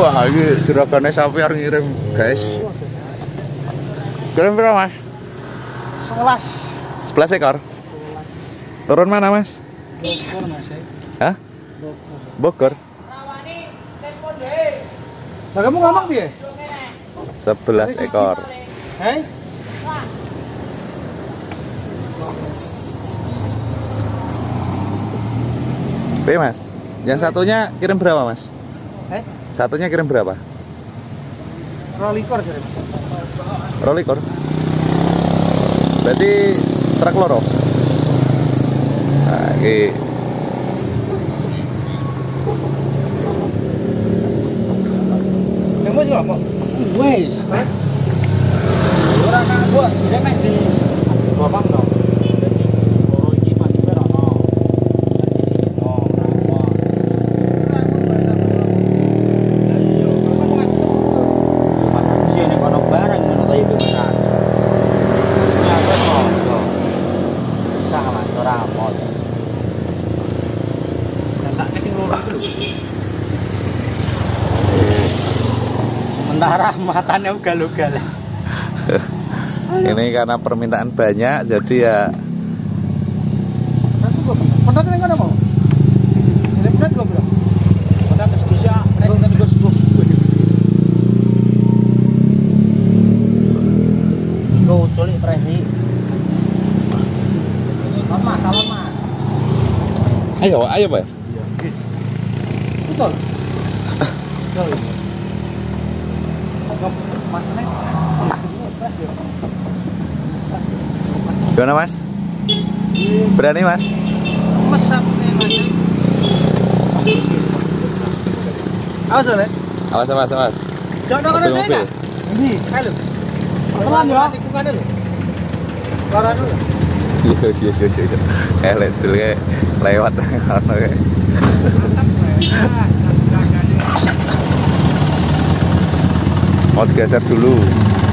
Wah, ini juragannya sapi harus ngirim, guys. Kirim berapa, Mas? 11 ekor. Turun mana, Mas? Bogor, Mas. Hah? Bogor. Lah kamu ngomong piye? 11 ekor. Hei? Oke, Mas. Yang satunya kirim berapa, Mas? Satunya kirim berapa? Rolikor jadi. Rolikor. Berarti truk loro. Nah, iki Yang mau sih ngomong. Wes. Ora kanggo sire mek di Bawang dong. Sementara matanya ugal-ugal. ini karena permintaan banyak, jadi ya. Pendat yang mana mau? Ini pendat gua bilang. Pendat terus bisa, mereka kan gus. Go culik presi. Lama. Ayo, Pak. Betul. Gimana, Mas? Berani, Mas? Mesap nih, Mas. Awas oleh. Awas. Jangan Mobil, saya mobil. enggak? Ini, ayo. Pelan ya. Tikungan dulu. Keluar dulu. Iya. Lihat dulu kayak lewat ono kayak. Mau digeser dulu.